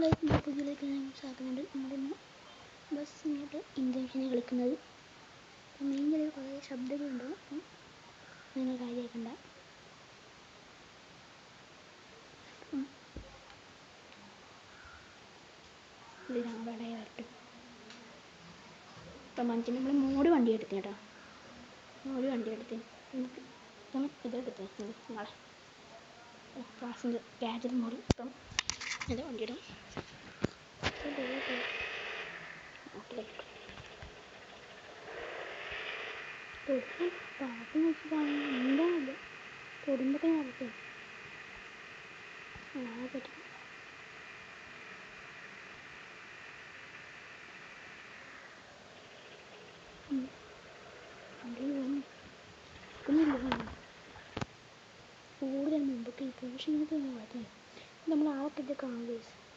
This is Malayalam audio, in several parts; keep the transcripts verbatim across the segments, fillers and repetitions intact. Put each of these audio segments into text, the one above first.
ലൈക്ക് നമ്മുടെ പുതിയതിലേക്ക് ഞാൻ മനസ്സിലാക്കുന്നുണ്ട്. നമ്മളിന്ന് ബസ് ഇങ്ങോട്ട് ഇന്തോനേഷ്യനെ കളിക്കുന്നത്. അപ്പം മെയിനിൽ കുറേ ശബ്ദങ്ങളുണ്ടാവും, അപ്പം നിങ്ങൾ കാര്യമാക്കണ്ട. ഇത് ഞങ്ങളുടെ ഇടയായിട്ട് ഇപ്പം മനുഷ്യൻ നമ്മൾ മോഡ് വണ്ടി എടുത്തു കേട്ടോ. മോഡ് വണ്ടി എടുത്ത് നമുക്ക് ഇപ്പം ഇതെടുത്ത് നാളെ പാസഞ്ചർ കാജൽ മോഡ് ഇപ്പം ഇത് വണ്ടി ഇടും. പാട്ട് വെച്ചിട്ടാണ് എന്താണല്ലോ തൊടുമ്പൊക്കെ നടക്കും. ആ പറ്റും. കൂടുതൽ മുമ്പൊക്കെ ഈ പോഷീനൊക്കെ വളർത്തുന്നത് നമ്മൾ ആളൊക്കെ കാണുക.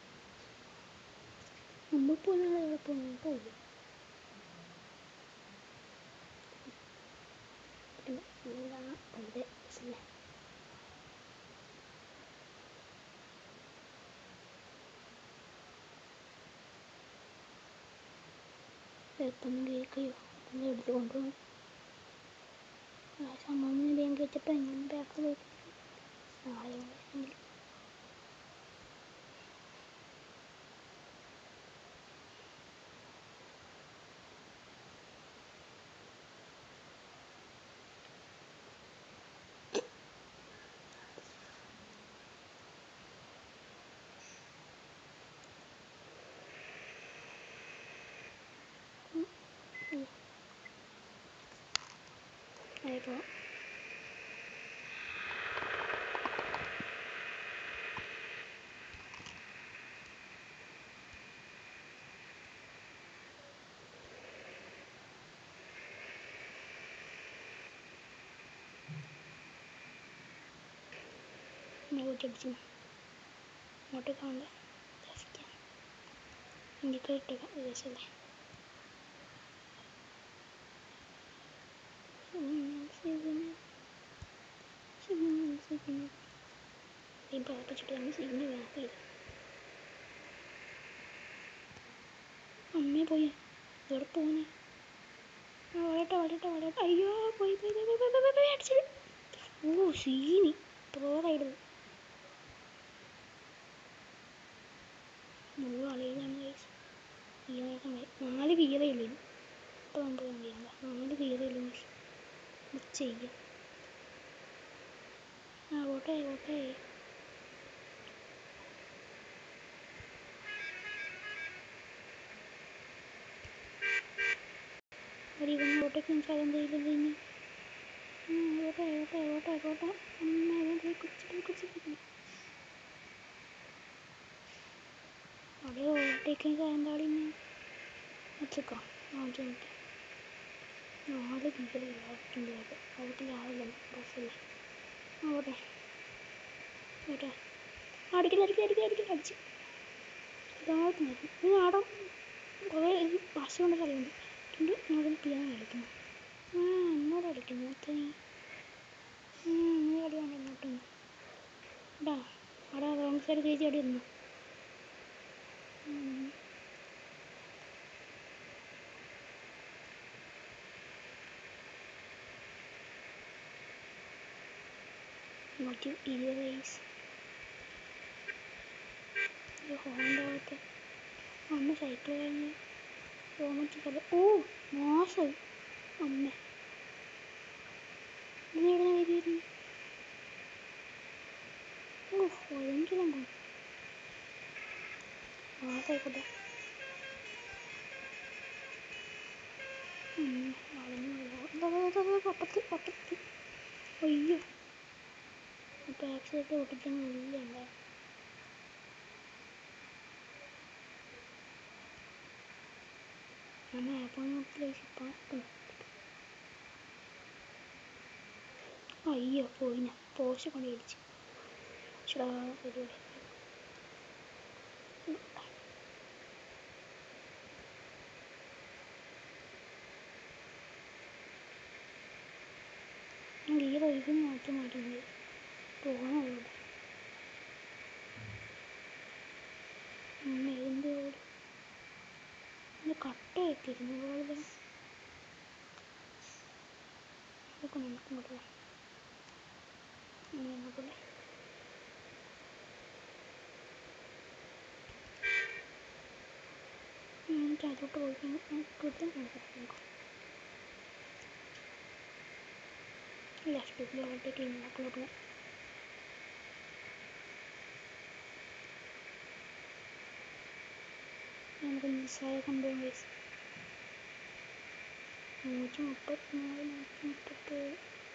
മുമ്പ് പോകുന്ന ആളെ എവിടെ പോകുന്നത് പോയില്ല. വെറുതെ എപ്പം കേൾക്കുകയോ എല്ലാം എടുത്ത് കൊണ്ടുപോകും. ആ സംഭവം ബാങ്ക് വെച്ചപ്പോൾ എങ്ങനെ ബാക്ക് പോയിട്ട് നാളെ ഉണ്ടെങ്കിൽ ആയിപ്പോൾ ഓടിയടിച്ചു ഇങ്ങോട്ട് കാണണ്ടേ എനിക്ക് ഇട്ട രസമല്ലേ. പാപ്പിച്ചിട്ട് സിഗ്നൽ വേണം. അമ്മേ പോയി ഇവിടെ പോകുന്നേ. ആ വളട്ടെ വളട്ടെ വളട്ടെ. അയ്യോ പോയി പോയി പോയി പോയി പോയി പോയി അടിച്ചത്. ഓ സീനി പ്രോറായിരുന്നു. മൂന്ന് കളിയിലാണ് ഗൈസ്. ഈ നാല് കീറേ ഉള്ളൂ. ഇപ്പം നമുക്ക് അറിയാം നാല് കീറേ ഉള്ളൂ ഗൈസ്. ചെയ്യാം. ആ ഓട്ടെ ഓട്ടെ. ഇവൻ ഓട്ടൊക്കെ എനിക്കറിയാൻ കഴിയില്ല. ഇനി ഓട്ടെ ഓട്ടെ ഓട്ടെ ഓട്ടെ. അമ്മ ഇവൻ പോയി കുറിച്ച് പോയി കുറിച്ച് അവിടെ ഓട്ടേക്ക് എന്താ ഇന്ന് വെച്ചേക്കാം. അഞ്ച് മിനിറ്റ് നാല് കീഴിൽ ആയിട്ടുണ്ട്. അവിടെ ആവില്ല ബസ്സല്ലേ. ഓട്ടെ ഓട്ടെ. അടിക്കില്ല അടിക്കില്ല അടിക്കില്ല അടിക്കില്ല അടിച്ച് ഇതായിട്ട് നോക്കും. ഇനി ആടോ കുറേ ബസ് കൊണ്ട് കളിയുണ്ട്. രണ്ട് എന്നോട് പിയാണ് കളിക്കുന്നത്. ആ എന്നോട് കളിക്കുന്നു അത്ര നീ കളിയാണ് എന്നോട്ട് കേട്ടാ. അവിടെ റോങ് സൈഡ് കയറ്റി അടി ഇരുന്നു. നൂറ്റി ഇരുപത് വയസ്സ് ഹോണ്ടാവട്ടെ. അമ്മ സൈക്കിൾ കഴിഞ്ഞ് ഓമറ്റ് കളി. ഓ മോശം അമ്മ ഇതിനെവിടെ കയറിയിരുന്നു. ഓ ഒരെങ്കിലും മോശമായിക്കോട്ടെ. പൊട്ടത്തി പൊട്ടത്തി. അയ്യോ ഇപ്പം ആക്സിഡൻറ്റ് പൊട്ടിച്ചാൽ നല്ല ഉണ്ടായി. ഞാൻ ആപ്പാണ് ഇപ്പം അയ്യോ പോയി. ഞാൻ പോസ്റ്റ് കൊണ്ട് ഇടിച്ച് ചടാ പരിപാടി. ഗീർ ഒഴുകി മാറ്റി മാറ്റുന്നത് പോകണമല്ലോ. കട്ടയൊക്കെ ഇരുന്നു പോലെ ഇതൊക്കെ നമുക്ക് ഇങ്ങോട്ട് പോകാം. ഇങ്ങോട്ട് പോലെ എനിക്ക് അതോട്ട് പോയി കിട്ടും നോക്കാം. ലെഫ്റ്റ് ഗ്ലോട്ട് ടീമിനൊക്കെ നമുക്ക് നിസ്സായ കൊണ്ടുപോകാൻ പൈസ നൂറ്റി മുപ്പത്തിനാല് നൂറ്റി മുപ്പത്തേഴ്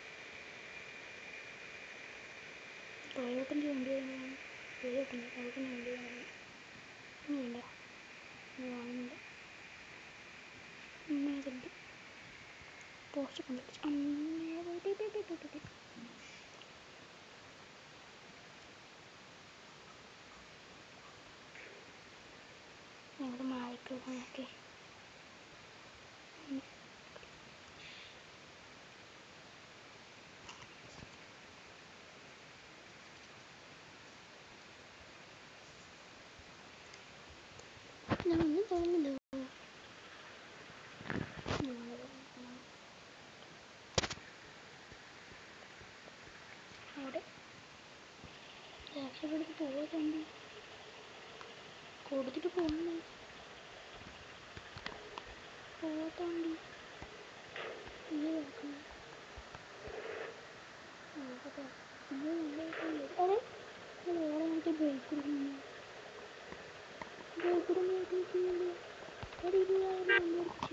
ടോയോട്ടിൻ്റെ വണ്ടി വേണം. ടോയോട്ടിൻ്റെ ടോയോട്ടിൻ്റെ വണ്ടി വേണം. ഇനി വേണ്ട വാങ്ങുന്നുണ്ട്. ഇന്നേതുണ്ട് പോസ്റ്റ് കൊണ്ടുവച്ചു അന്നേരം ഞങ്ങൾ മാറിക്കൂടാ നോക്കി ഞാനൊന്നും തോന്നുന്നില്ല. അവിടെ രക്ഷപ്പെടുത്ത് പോകാൻ കൊടുത്തിട്ട് പോകുന്നു പോകാത്തോണ്ടി ഇങ്ങനെ നോക്കണം. നോക്കട്ടെ ഇങ്ങനെ അതെ ഓളെ നോക്കി ബ്രേക്ക് കൊടുക്കുന്നു. ബ്രേക്ക് കൊടുക്കുമ്പോൾ നോക്കുന്നുണ്ട് അവിടെ ഇരുപതായാലും വണ്ടി എടുപ്പിച്ച്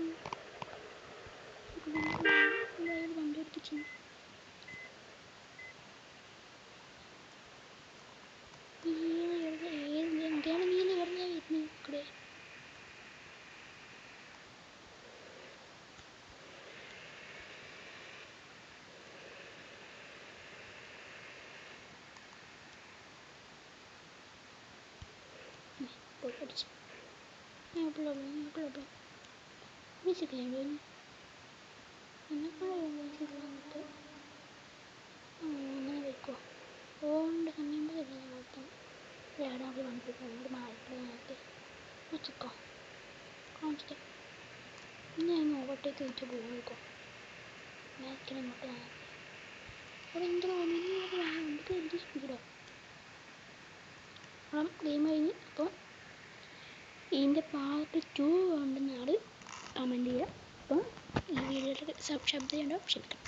ഇരുപതായാലും വണ്ടി എടുപ്പിച്ച് ഏത് എന്താണ് നീ പറഞ്ഞാൽ വരുന്നത് ഇവിടെ അടിച്ചു വീശിക്കഴിയുമ്പോൾ എന്നെക്കാളും വീശില്ലാന്നിട്ട് അങ്ങനെ വയ്ക്കുമോ ഓണ്ട് കണ്ണിയുമ്പോഴല്ല മൊത്തം ഏടാണ്ട് വണ്ടി പോകുന്നത് മാറിയിട്ട് വെച്ചോ കാണിച്ചിട്ട് ഇനി അതിന് ഓവർടേക്ക് വെച്ച് പോകുമോ മാക്കിൽ ഇങ്ങോട്ട് വാങ്ങാൻ അവിടെ എന്താണ് ഇങ്ങോട്ട് വാങ്ങാൻ വണ്ടിക്ക് എന്ത് സ്പീഡോ അപ്പം ഗെയിം കഴിഞ്ഞ് അപ്പം ഇതിൻ്റെ പാർട്ട് ടു ഉണ്ടെന്നാണ് കമൻറ്റ് ചെയ്യുക. അപ്പം ഈ വീഡിയോയുടെ ശബ്ദം ഉണ്ടോ ക്ഷമിക്കണം.